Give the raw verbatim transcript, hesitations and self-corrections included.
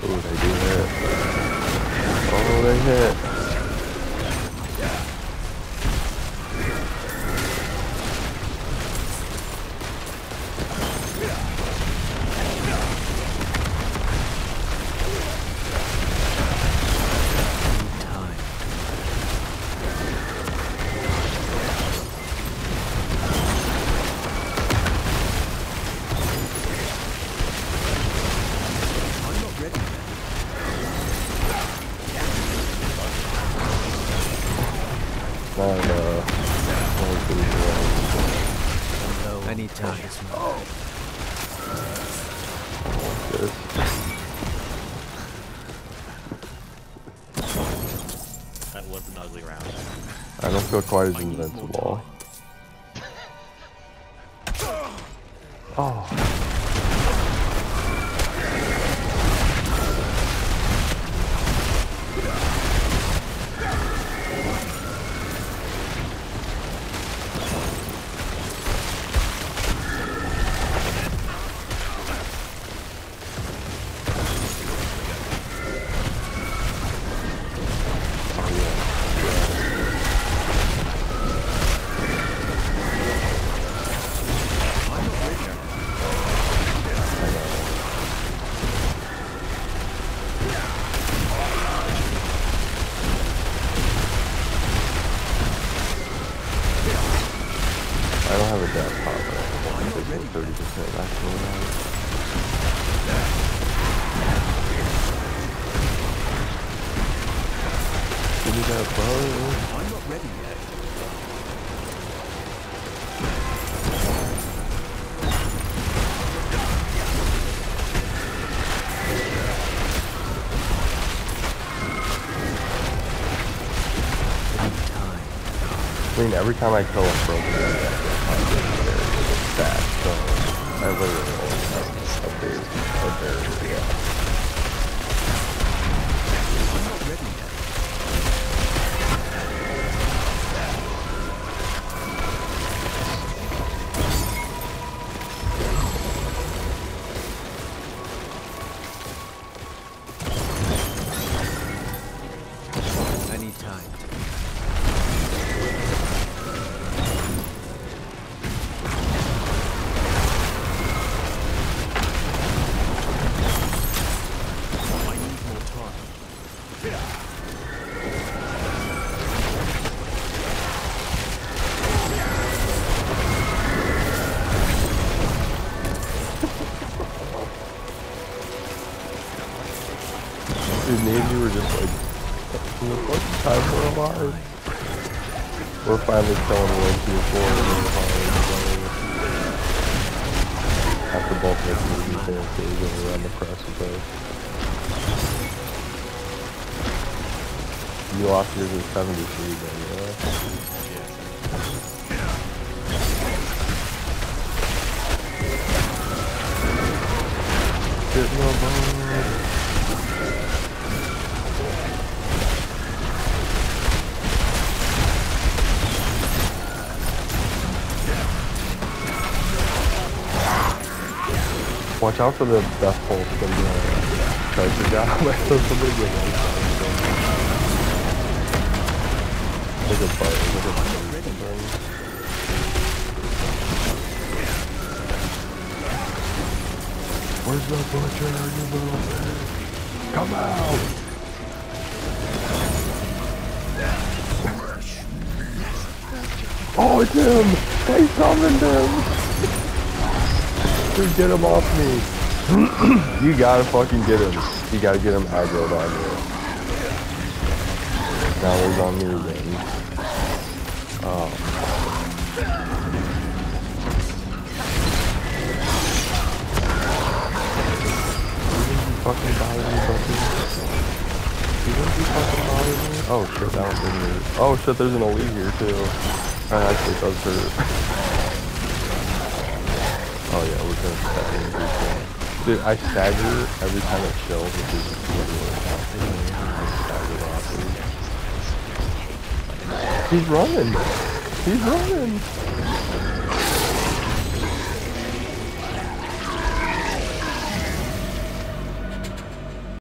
Oh, they do hit. Oh, they hit. I know. I need time. Oh. Good. That was an ugly round. I don't feel quite as invincible. Oh. I don't have a death pop, but I think it's thirty percent actually. Give me that bow. I'm not ready yet. I mean, every time I kill a broken I get very fast, so I literally only have a big, a very, yeah. I'm not ready yet. I need time. Dude, me and you were just like, in the fucking time we're alive. We're finally killing one, two, four, and then finally after both making the defenses and we're on the precipice. You lost yours at seventy-three then, yeah? Get no bone. Watch out for the death pulse from the charger guy. Like, there's somebody with one side. Take a bite. Take a bite. Where's the butcher, you little bitch? Come out! Oh, it's him! They summoned him! Dude, get him off me. You gotta fucking get him. You gotta get him aggroed on you. Now he's on me again. Oh. You fucking bother me, Bucky. You didn't you fucking bother me? Oh shit, that one didn't hurt. Oh shit, there's an elite here too. That actually does hurt. Oh yeah, we're gonna stagger every Dude, I stagger every time it chills, which is literally happening. I stagger off. He's running! He's running!